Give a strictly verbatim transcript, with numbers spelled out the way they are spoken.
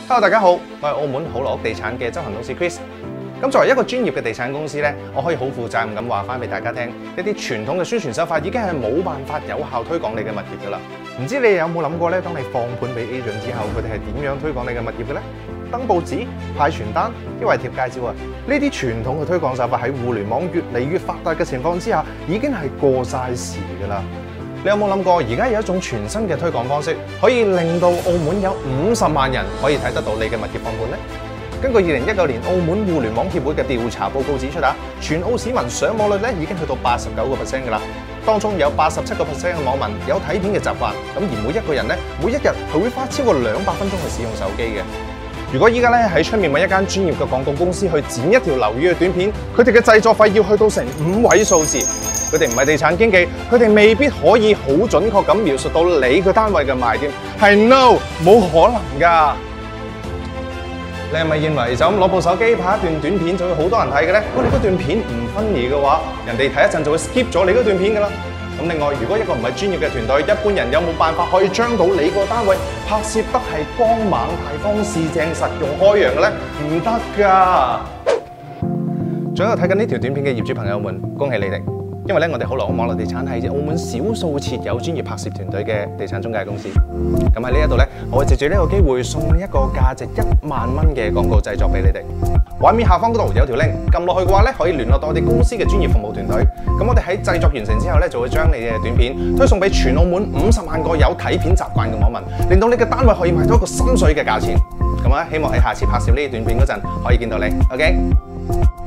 Hello， 大家好，我係澳門好樂屋地產嘅執行董事 Chris。咁作為一個專業嘅地產公司咧，我可以好負責任咁話翻俾大家聽，一啲傳統嘅宣傳手法已經係冇辦法有效推廣你嘅物業㗎啦。唔知你有冇諗過咧？當你放盤俾 agent 之後，佢哋係點樣推廣你嘅物業嘅咧？登報紙、派傳單，抑或係貼街招啊？呢啲傳統嘅推廣手法喺互聯網越嚟越發達嘅情況之下，已經係過晒時㗎啦。你有冇諗過，而家有一種全新嘅推廣方式，可以令到澳門有五十萬人可以睇得到你嘅物業放盤呢？根據二零一九年澳門互聯網協會嘅調查報告指出啊，全澳市民上網率咧已經去到八十九個 percent 㗎啦。當中有八十七個 percent 嘅網民有睇片嘅習慣，咁而每一個人咧，每一日係會花超過兩百分鐘去使用手機嘅。如果依家咧喺出面揾一間專業嘅廣告公司去剪一條流語嘅短片，佢哋嘅製作費要去到成五位數字。佢哋唔係地產經紀，佢哋未必可以好準確咁描述到你個單位嘅賣點，係 no 冇可能㗎。你係咪認為就咁攞部手機拍一段短片就會好多人睇嘅咧？如果你嗰段片唔分離嘅話，人哋睇一陣就會 skip 咗你嗰段片㗎啦。咁另外，如果一個唔係專業嘅團隊，一般人有冇辦法可以將到你個單位拍攝得係光猛大方、四正實用開揚嘅咧？唔得㗎。仲有睇緊呢條短片嘅業主朋友們，恭喜你哋！因為咧，我哋好樂屋網絡地產係澳門少數設有專業拍攝團隊嘅地產中介公司。咁喺呢一度咧，我會藉住呢個機會送一個價值一萬蚊嘅廣告製作俾你哋。畫面下方嗰度有條 link， 撳落去嘅話咧，可以聯絡到我哋公司嘅專業服務團隊。咁我哋喺製作完成之後咧，就會將你嘅短片推送俾全澳門五十萬個有睇片習慣嘅網民，令到你嘅單位可以賣到一個心水嘅價錢。咁啊，希望喺下次拍攝呢啲短片嗰陣可以見到你。OK。